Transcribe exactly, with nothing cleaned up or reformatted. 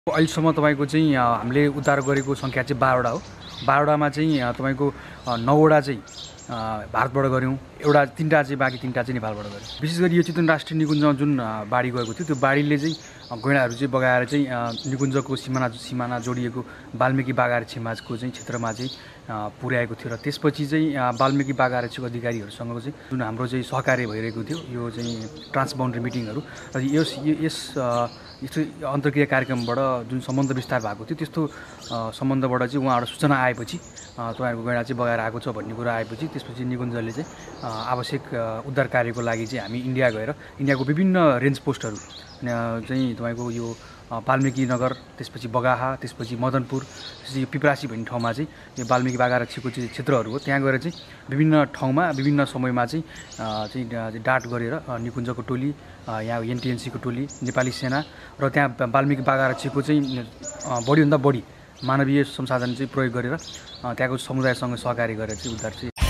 अहिलेसम्म तपाईको चाहिँ हामीले उद्धार गरेको संख्या चाहिँ बाह्रवटा हो। बाह्रवटामा चाहिँ तपाईको नौवटा चाहिँ भारतबाट गऱ्यौँ, एउटा तीनटा चाहिँ बाँकी तीनटा चाहिँ नेपालबाट गऱ्यौँ। विशेष गरी यो चितवन राष्ट्रिय निकुञ्जमा जुन बाढी गएको थियो त्यो बाढीले चाहिँ गैँडाहरू चाहिँ बगाएर चाहिँ निकुञ्जको सिमाना सिमाना जोडिएको वाल्मिकी बाघ आरक्षीमाझको चाहिँ क्षेत्रमा चाहिँ पुर्याएको थियो र त्यसपछि चाहिँ वाल्मिकी बाघ आरक्षीको अधिकारीहरूसँगको चाहिँ जुन हाम्रो चाहिँ सहकार्य भइरहेको थियो यो चाहिँ ट्रान्सबाउन्ड्री मिटिङहरू र यस यस यस्तो अन्तर्क्रिया कार्यक्रमबाट जुन सम्बन्ध विस्तार भएको थियो त्यस्तो सम्बन्धबाट चाहिँ उहाँबाट सूचना आएपछि तपाईँहरूको गैँडा चाहिँ बगाएर आएको छ भन्ने कुरा आएपछि त्यसपछि निकुञ्जले चाहिँ आवश्यक उद्धार कार्यको लागि चाहिँ हामी इन्डिया गएर इन्डियाको विभिन्न रेन्ज पोस्टहरू चाहिँ तपाईँको यो वाल्मिकी नगर, त्यसपछि बगाहा, त्यसपछि मदनपुर, त्यसपछि यो पिपरासी भन्ने ठाउँमा चाहिँ यो वाल्मिकी बाघ आरक्षीको चाहिँ क्षेत्रहरू हो। त्यहाँ गएर चाहिँ विभिन्न ठाउँमा विभिन्न समयमा चाहिँ चाहिँ डाट गरेर निकुञ्जको टोली, यहाँ एनटिएनसीको टोली, नेपाली सेना र त्यहाँ वाल्मिकी बाघ आरक्षीको चाहिँ बढीभन्दा बढी मानवीय संसाधन चाहिँ प्रयोग गरेर त्यहाँको समुदायसँग सहकारी गरेर चाहिँ उद्धार चाहिँ